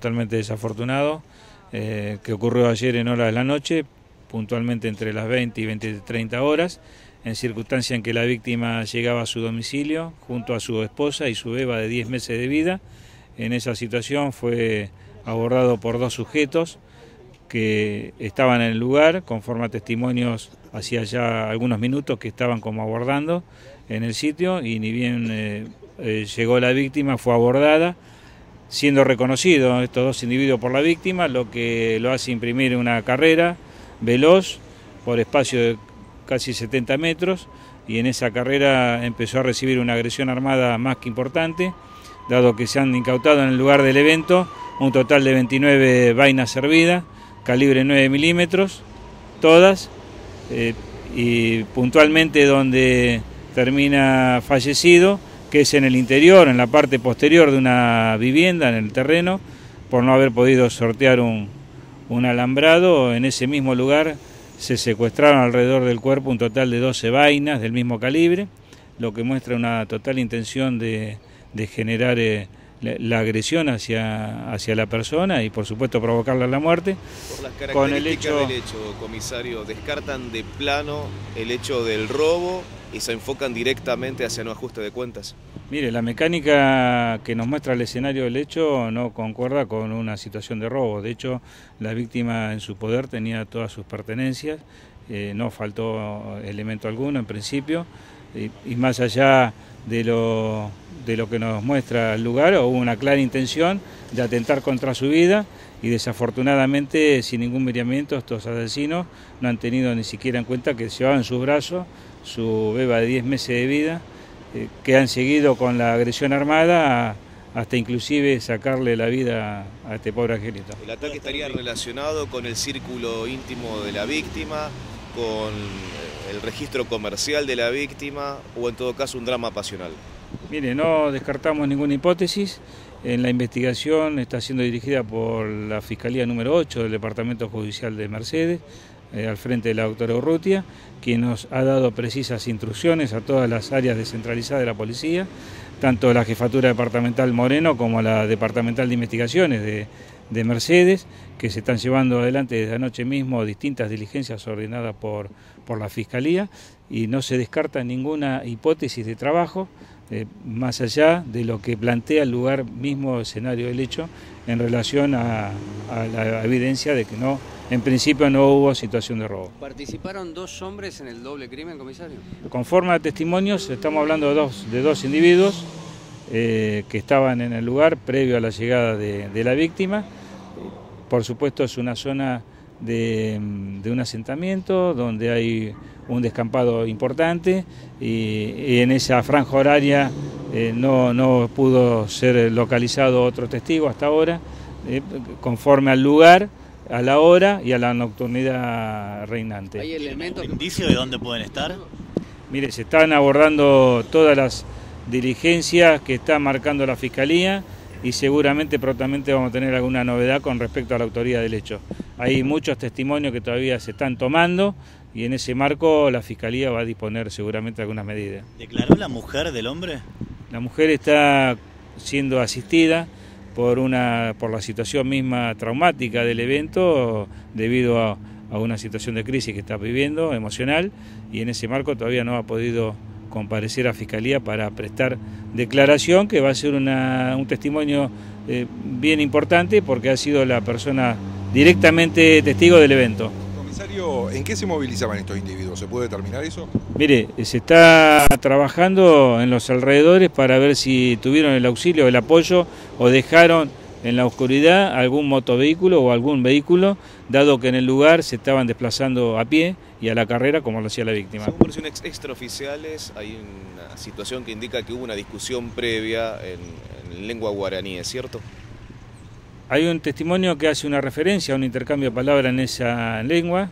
Totalmente desafortunado, que ocurrió ayer en horas de la noche, puntualmente entre las 20 y 20:30 horas, en circunstancia en que la víctima llegaba a su domicilio junto a su esposa y su beba de 10 meses de vida. En esa situación fue abordado por dos sujetos que estaban en el lugar, conforme a testimonios hacía ya algunos minutos que estaban como abordando en el sitio, y ni bien llegó la víctima, fue abordada, siendo reconocidos estos dos individuos por la víctima, lo que lo hace imprimir una carrera veloz por espacio de casi 70 metros, y en esa carrera empezó a recibir una agresión armada más que importante, dado que se han incautado en el lugar del evento un total de 29 vainas servidas, calibre 9 milímetros, todas, y puntualmente donde termina fallecido, que es en el interior, en la parte posterior de una vivienda, en el terreno, por no haber podido sortear un alambrado. En ese mismo lugar se secuestraron alrededor del cuerpo un total de 12 vainas del mismo calibre, lo que muestra una total intención de generar la agresión hacia la persona y por supuesto provocarle la muerte. Por las características del hecho, comisario, ¿descartan de plano el hecho del robo y se enfocan directamente hacia un ajuste de cuentas? Mire, la mecánica que nos muestra el escenario del hecho no concuerda con una situación de robo. De hecho, la víctima en su poder tenía todas sus pertenencias, no faltó elemento alguno en principio, y más allá de lo que nos muestra el lugar, hubo una clara intención de atentar contra su vida, y desafortunadamente, sin ningún miramiento, estos asesinos no han tenido ni siquiera en cuenta que llevaban en sus brazos su beba de 10 meses de vida, que han seguido con la agresión armada hasta inclusive sacarle la vida a este pobre angelito. ¿El ataque estaría relacionado con el círculo íntimo de la víctima, con el registro comercial de la víctima o en todo caso un drama pasional? Mire, no descartamos ninguna hipótesis. En la investigación está siendo dirigida por la Fiscalía número 8 del Departamento Judicial de Mercedes, al frente de la doctora Urrutia, quien nos ha dado precisas instrucciones a todas las áreas descentralizadas de la policía, tanto la Jefatura Departamental Moreno como la Departamental de Investigaciones de Mercedes, que se están llevando adelante desde anoche mismo distintas diligencias ordenadas por la Fiscalía, y no se descarta ninguna hipótesis de trabajo, más allá de lo que plantea el lugar mismo, escenario del hecho, en relación a la evidencia de que no, en principio no hubo situación de robo. ¿Participaron dos hombres en el doble crimen, comisario? Conforme a testimonios, estamos hablando de dos individuos que estaban en el lugar previo a la llegada de la víctima. Por supuesto, es una zona de un asentamiento donde hay un descampado importante, y en esa franja horaria no pudo ser localizado otro testigo hasta ahora, conforme al lugar, a la hora y a la nocturnidad reinante. ¿Hay elementos? ¿Indicio de dónde pueden estar? Mire, se están abordando todas las diligencias que está marcando la Fiscalía, y seguramente prontamente vamos a tener alguna novedad con respecto a la autoría del hecho. Hay muchos testimonios que todavía se están tomando, y en ese marco la Fiscalía va a disponer seguramente algunas medidas. ¿Declaró la mujer del hombre? La mujer está siendo asistida por la situación misma traumática del evento, debido a una situación de crisis que está viviendo, emocional, y en ese marco todavía no ha podido comparecer a Fiscalía para prestar declaración, que va a ser un testimonio bien importante, porque ha sido la persona directamente testigo del evento. Comisario, ¿en qué se movilizaban estos individuos? ¿Se puede determinar eso? Mire, se está trabajando en los alrededores para ver si tuvieron el auxilio, el apoyo, o dejaron en la oscuridad algún motovehículo o algún vehículo, dado que en el lugar se estaban desplazando a pie y a la carrera como lo hacía la víctima. Según versiones extraoficiales, hay una situación que indica que hubo una discusión previa en lengua guaraní, ¿es cierto? Hay un testimonio que hace una referencia a un intercambio de palabras en esa lengua,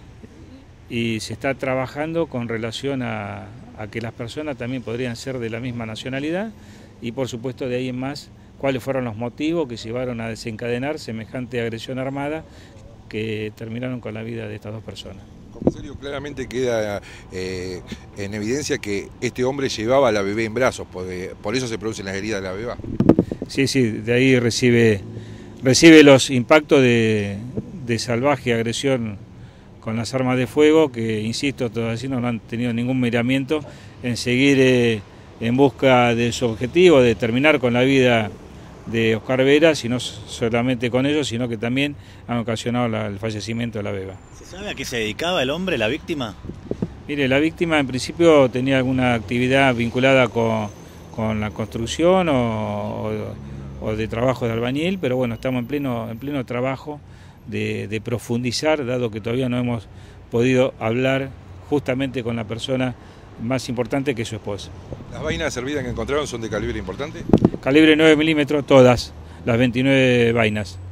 y se está trabajando con relación a que las personas también podrían ser de la misma nacionalidad, y por supuesto de ahí en más cuáles fueron los motivos que llevaron a desencadenar semejante agresión armada que terminaron con la vida de estas dos personas. Comisario, claramente queda en evidencia que este hombre llevaba a la bebé en brazos, por eso se producen las heridas de la beba. Sí, de ahí recibe recibe los impactos de salvaje agresión con las armas de fuego, que insisto, todos así no han tenido ningún miramiento en seguir en busca de su objetivo, de terminar con la vida de Oscar Vera, y no solamente con ellos, sino que también han ocasionado el fallecimiento de la beba. ¿Se sabe a qué se dedicaba el hombre, la víctima? Mire, la víctima en principio tenía alguna actividad vinculada con la construcción o de trabajo de albañil, pero bueno, estamos en pleno trabajo de profundizar, dado que todavía no hemos podido hablar justamente con la persona más importante, que es su esposa. ¿Las vainas hervidas que encontraron son de calibre importante? Calibre 9 milímetros, todas, las 29 vainas.